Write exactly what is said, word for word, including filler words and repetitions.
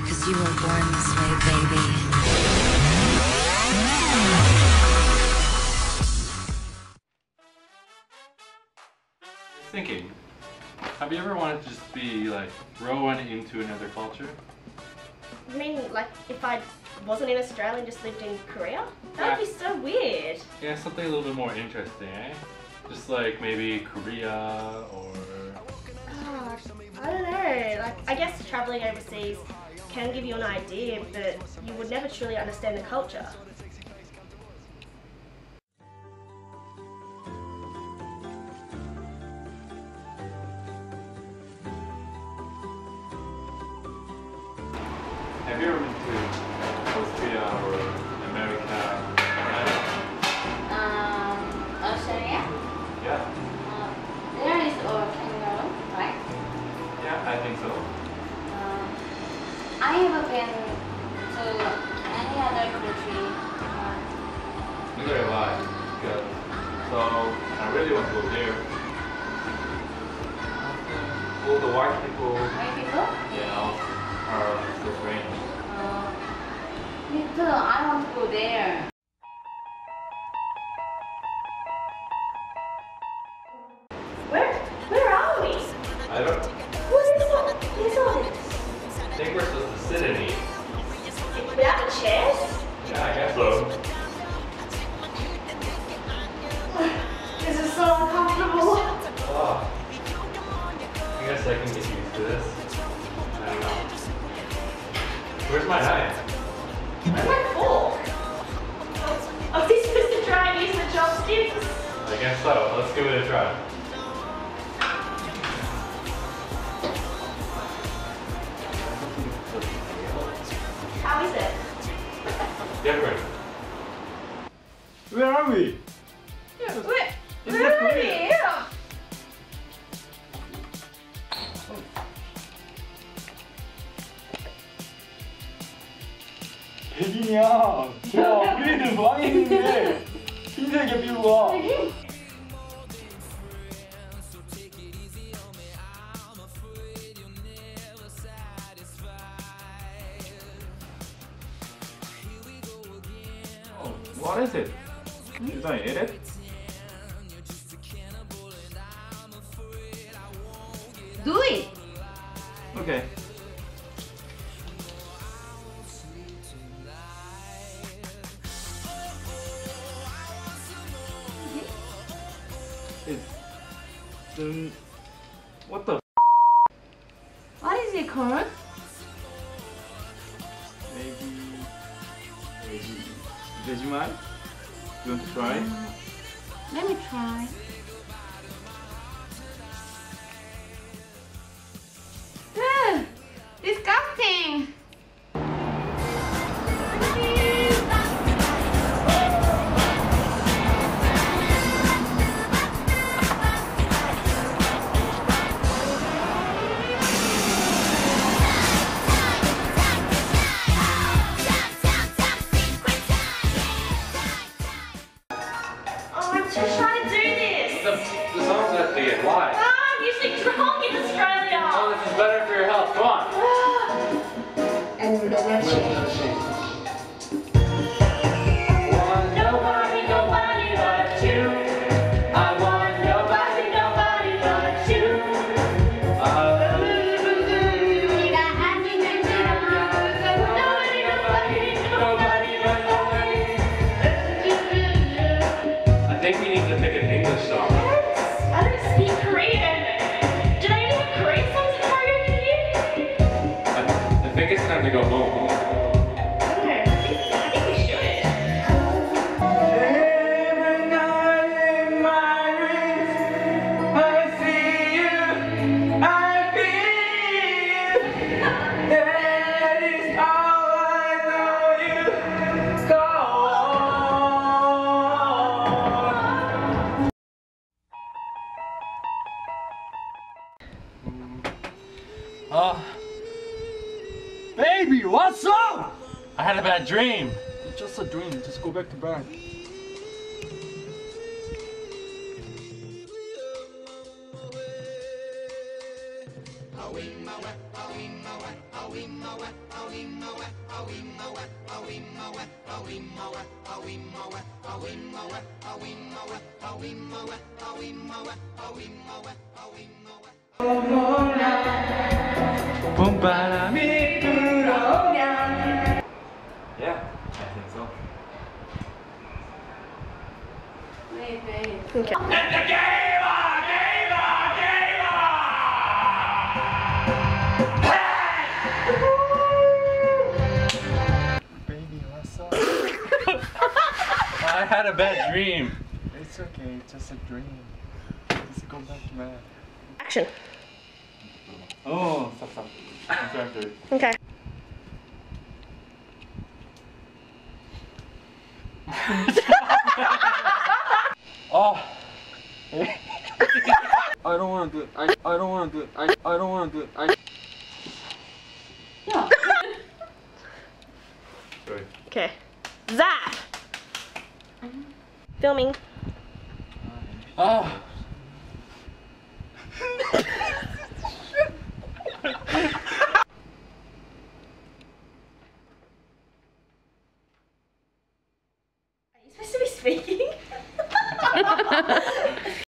'cause you were born this way, baby. Thinking, have you ever wanted to just be like thrown into another culture? I mean, like, if I wasn't in Australia and just lived in Korea? That would be so weird. Yeah, something a little bit more interesting, eh? Just like maybe Korea or... Uh, I don't know. Like, I guess traveling overseas can give you an idea, but you would never truly understand the culture. Have you ever been to Austria or America? Um, Australia? Yeah. Uh, there is a kangaroo, right? Yeah, I think so. Uh, I haven't been to any other country. Uh, Neither have I. Good. So, I really want to go there. All the white people, white people? you know, are so strange. Uh, me too. I want to go there. Where? Where are we? I don't What is all, what is all this? think we're supposed to sit and eat. Without the chairs? Yeah, I guess so. This is so uncomfortable. Oh. I guess I can get used to this. I don't know. Where's my knife? Where's my fork? Oh, are we supposed to try and use the chopsticks? I guess so. Let's give it a try. How is it? Different. Where are we? Yeah, where, Is where that are Korea? we? Yeah. 백인이야. 와, 우리는 망했는데 흰색의 뷰가. Oh, what is it? Should I eat it? Do it. Okay. It's um, what the? What is it called? Maybe maybe Vegemite? You want to try? Um, let me try. Ugh, disgusting. Oh, I'm too shy to do this. The, the song's at the end. Why? Ah, I'm usually drunk in Australia. Oh, this is better for your health. Come on. And we're not Want nobody, nobody but you. I want nobody, nobody but you. Uh, 네가 아니면 nobody, nobody, nobody but nobody. I think we need to pick an English song. I don't speak Korean. Did I even Korean songs in karaoke here? I, I think it's time to go home. I think, I think we should. Every night in my dreams, I see you, I feel. That is all I know you. Go on. Oh, Baby, what's up? I had a bad dream. It's just a dream. Just go back to bed. 봄바람이 불어오면. Yeah, I think so. Maybe. Okay. Baby, what's up? I had a bad dream. It's okay, it's just a dream. Let's go back to bed. Action. Oh, stop, stop. I'm sorry, I'm sorry. Okay. Oh. I don't wanna do it. I I don't wanna do it. I I don't wanna do it. I Sorry. Okay. Zap. Filming. Oh. Are you supposed to be speaking?